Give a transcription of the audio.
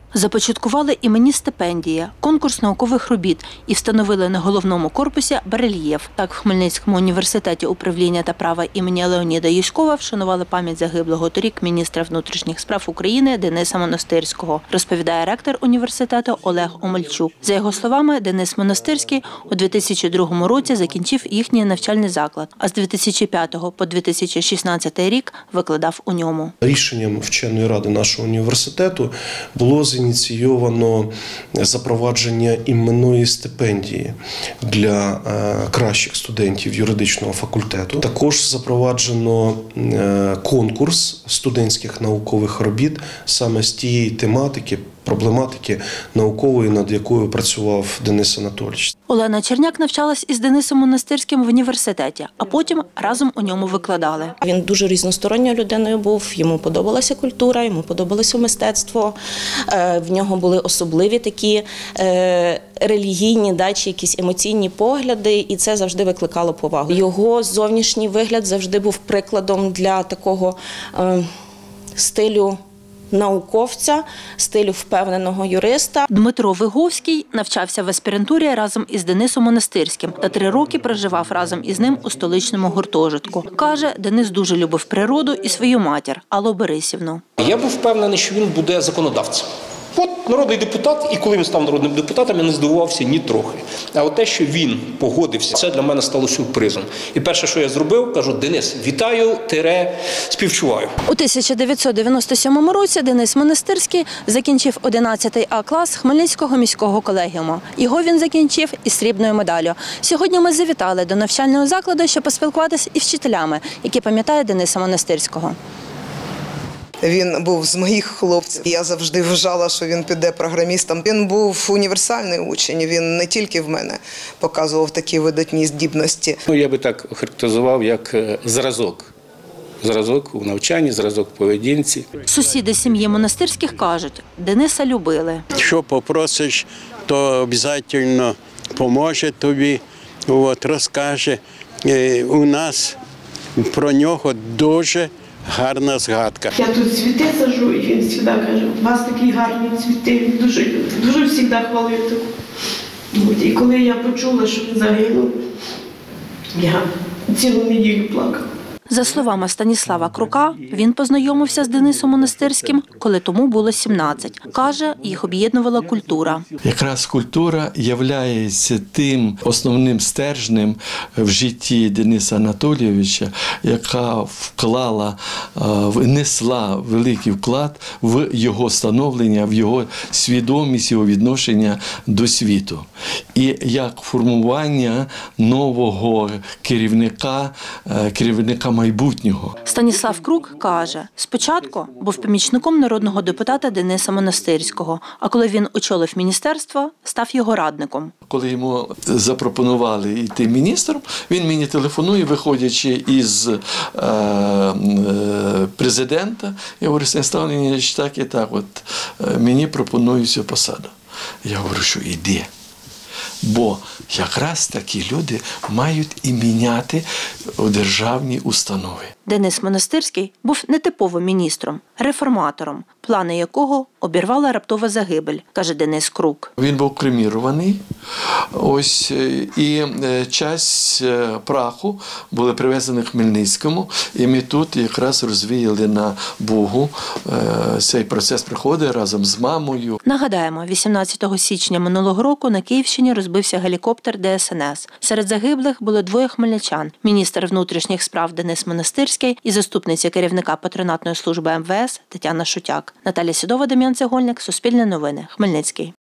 Започаткували іменні стипендії, конкурс наукових робіт і встановили на головному корпусі барельєф. Так, в Хмельницькому університеті управління та права імені Леоніда Ющкова вшанували пам'ять загиблого торік міністра внутрішніх справ України Дениса Монастирського, розповідає ректор університету Олег Омельчук. За його словами, Денис Монастирський у 2002 році закінчив їхній навчальний заклад, а з 2005 по 2016 рік викладав у ньому. Рішенням вченої ради нашого університету було ініційовано запровадження іменної стипендії для кращих студентів юридичного факультету. Також запроваджено конкурс студентських наукових робіт саме з тієї тематики, проблематики наукової, над якою працював Денис Анатолійович. Олена Черняк навчалась із Денисом Монастирським в університеті, а потім разом у ньому викладали. Він дуже різносторонньою людиною був, йому подобалася культура, йому подобалося мистецтво, в нього були особливі такі релігійні, чи якісь емоційні погляди, і це завжди викликало повагу. Його зовнішній вигляд завжди був прикладом для такого стилю науковця, стилю впевненого юриста. Дмитро Виговський навчався в аспірантурі разом із Денисом Монастирським та 3 роки проживав разом із ним у столичному гуртожитку. Каже, Денис дуже любив природу і свою матір Аллу Борисівну. Я був впевнений, що він буде законодавцем. От народний депутат, і коли він став народним депутатом, я не здивувався ні трохи. А от те, що він погодився, це для мене стало сюрпризом. І перше, що я зробив, кажу: Денис, вітаю, співчуваю. У 1997 році Денис Монастирський закінчив 11 А клас Хмельницького міського колегіуму. Його він закінчив із срібною медаллю. Сьогодні ми завітали до навчального закладу, щоб поспілкуватися із вчителями, які пам'ятають Дениса Монастирського. Він був з моїх хлопців. Я завжди вважала, що він піде програмістом. Він був універсальний учень, він не тільки в мене показував такі видатні здібності. Я би так охарактеризував як зразок. Зразок у навчанні, зразок в поведінці. Сусіди сім'ї Монастирських кажуть, Дениса любили. Що попросиш, то обов'язково поможе тобі, розкаже. У нас про нього дуже гарна згадка. Я тут цвіти саджу, і він завжди каже: у вас такі гарні цвіти, він дуже завжди хвалив. І коли я почула, що він загинув, я цілу неділю плакала. За словами Станіслава Крука, він познайомився з Денисом Монастирським, коли тому було 17. Каже, їх об'єднувала культура. Якраз культура є тим основним стержнем в житті Дениса Анатолійовича, яка внесла великий вклад в його становлення, в його свідомість, його відношення до світу. І як формування нового керівника майбутнього. Станіслав Крук каже, спочатку був помічником народного депутата Дениса Монастирського, а коли він очолив міністерство, став його радником. Коли йому запропонували йти міністром, він мені телефонує, виходячи із президента, я говорю: Станіслав Леонідович, так і так, мені пропонують цю посаду. Я говорю, що іди. Бо якраз такі люди мають і міняти державні установи. Денис Монастирський був нетиповим міністром, реформатором, плани якого обірвала раптова загибель, каже Денис Крук. Він був кремірований, і часть праху були привезені в Хмельницькому, і ми тут якраз розвіяли на Бугу. Цей процес проходить разом з мамою. Нагадаємо, 18 січня минулого року на Київщині розбився гелікоптер ДСНС. Серед загиблих було 2 хмельничан – міністр внутрішніх справ Денис Монастирський і заступниця керівника патронатної служби МВС Тетяна Шутяк. Наталія Сідова, Дем'ян Цегольник, Суспільне новини, Хмельницький.